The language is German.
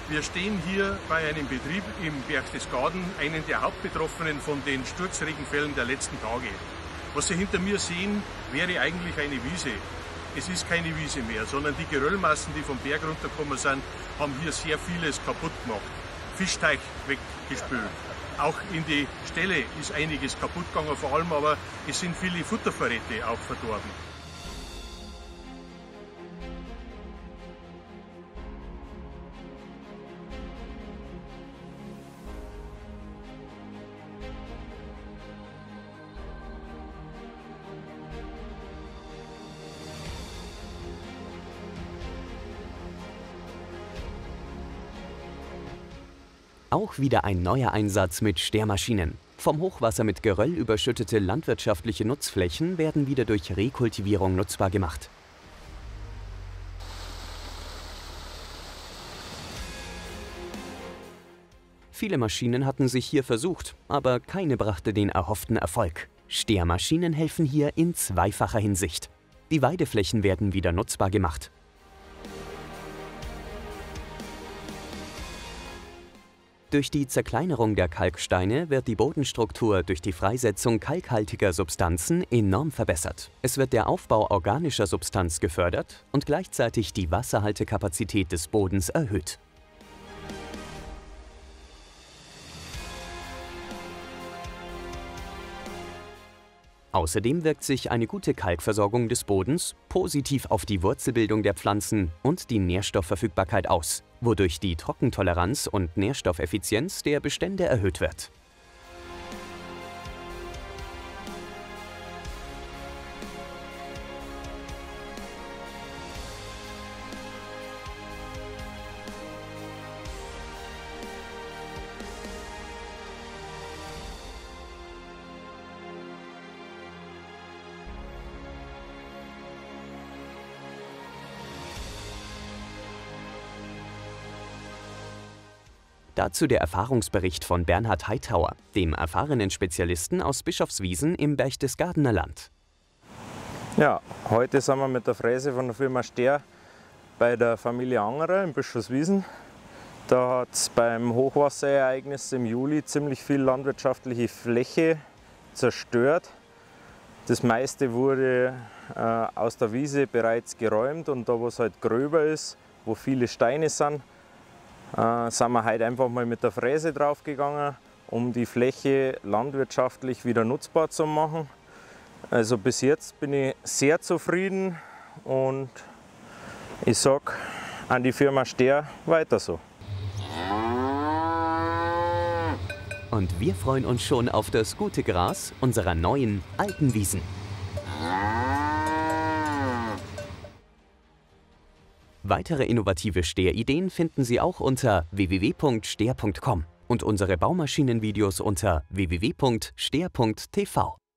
Wir stehen hier bei einem Betrieb im Berchtesgaden, einen der Hauptbetroffenen von den Sturzregenfällen der letzten Tage. Was Sie hinter mir sehen, wäre eigentlich eine Wiese. Es ist keine Wiese mehr, sondern die Geröllmassen, die vom Berg runtergekommen sind, haben hier sehr vieles kaputt gemacht. Fischteich weggespült. Auch in die Ställe ist einiges kaputt gegangen, vor allem aber es sind viele Futtervorräte auch verdorben. Auch wieder ein neuer Einsatz mit Stermaschinen. Vom Hochwasser mit Geröll überschüttete landwirtschaftliche Nutzflächen werden wieder durch Rekultivierung nutzbar gemacht. Viele Maschinen hatten sich hier versucht, aber keine brachte den erhofften Erfolg. Stermaschinen helfen hier in zweifacher Hinsicht. Die Weideflächen werden wieder nutzbar gemacht. Durch die Zerkleinerung der Kalksteine wird die Bodenstruktur durch die Freisetzung kalkhaltiger Substanzen enorm verbessert. Es wird der Aufbau organischer Substanz gefördert und gleichzeitig die Wasserhaltekapazität des Bodens erhöht. Außerdem wirkt sich eine gute Kalkversorgung des Bodens positiv auf die Wurzelbildung der Pflanzen und die Nährstoffverfügbarkeit aus, wodurch die Trockentoleranz und Nährstoffeffizienz der Bestände erhöht wird. Dazu der Erfahrungsbericht von Bernhard Heithauer, dem erfahrenen Spezialisten aus Bischofswiesen im Berchtesgadener Land. Ja, heute sind wir mit der Fräse von der Firma Ster bei der Familie Angerer in Bischofswiesen. Da hat es beim Hochwasserereignis im Juli ziemlich viel landwirtschaftliche Fläche zerstört. Das meiste wurde aus der Wiese bereits geräumt und da, wo es halt gröber ist, wo viele Steine sind, sind wir heute einfach mal mit der Fräse draufgegangen, um die Fläche landwirtschaftlich wieder nutzbar zu machen. Also bis jetzt bin ich sehr zufrieden und ich sage an die Firma Ster weiter so. Und wir freuen uns schon auf das gute Gras unserer neuen, alten Wiesen. Weitere innovative Sterideen finden Sie auch unter www.ster.com und unsere Baumaschinenvideos unter www.ster.tv.